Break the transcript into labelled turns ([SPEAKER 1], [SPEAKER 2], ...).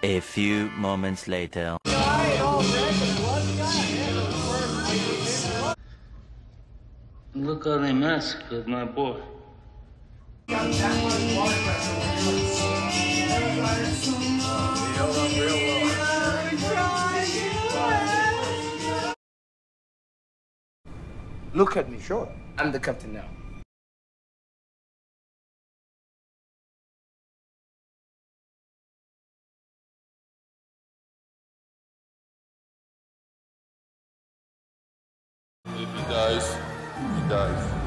[SPEAKER 1] A few moments later.
[SPEAKER 2] Look how they massacred my boy.
[SPEAKER 3] Look at me, sure. I'm the captain now.
[SPEAKER 4] If he dies, he dies.